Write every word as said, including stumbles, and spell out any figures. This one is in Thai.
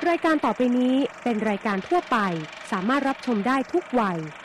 รายการต่อไปนี้เป็นรายการทั่วไปสามารถรับชมได้ทุกวัย